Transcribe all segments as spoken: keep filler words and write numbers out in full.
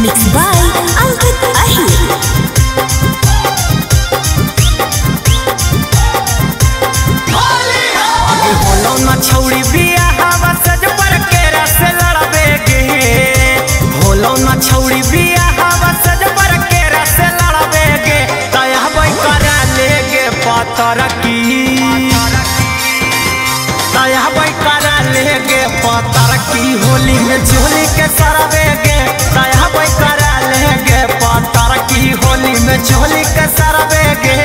Mixed by Ankit Ahir. आगे होलो ना छौड़ी बिया हवा सज पर के रस लड़बे गे होलो ना छौड़ी बिया हवा सज पर के रस लड़बे गे तया बई करा लेगे पतर की तया बई करा लेगे पतर की होली में झोली के सरबे गे तया बई करा लेगे पतर की होली में झोली के सरबे गे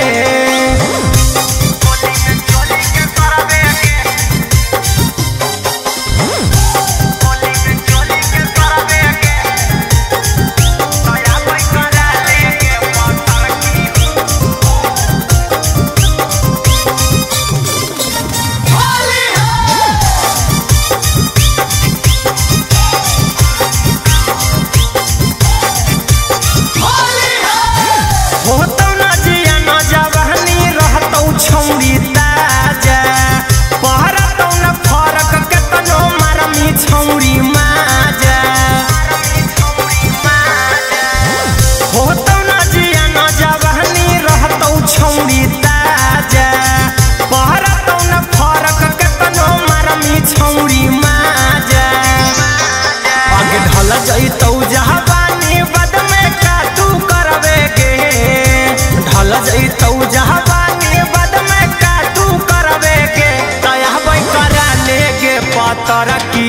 तरकी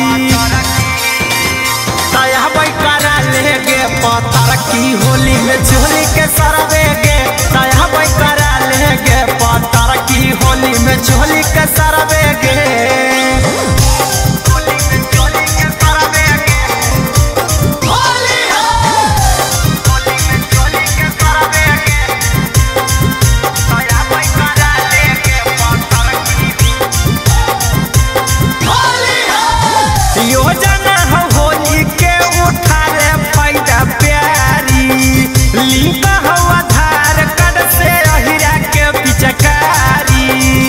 तया बई करा लेगे पतर की होली में झोली के सरबे गे तया बई करा लेगे पतर की होली में झोली के सरबे गे योजना हो होली के उठारे फायदा प्यारी लिंका हो आधार कार्ड से अहिरा के पिचकारी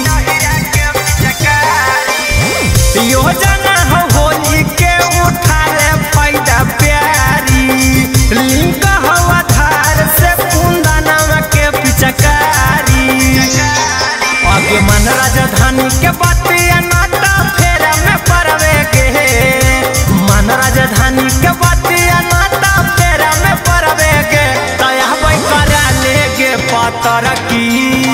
योजना हो होली के उठारे फायदा प्यारी लिंका हो आधार से कुंदना के पिचकारी आगे मन राजधानी के बतिया नाता फेरा में परवे गे मन राजधानी के बतिया नाता फेरा में परवे गे तया बई करा लेगे पतर की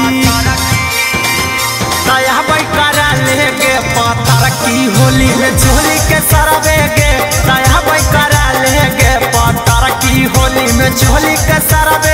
तया बई करा लेगे पतर की होली में झोली के सरबे गे तया बई करा लेगे पतर की होली में झोली के सरबे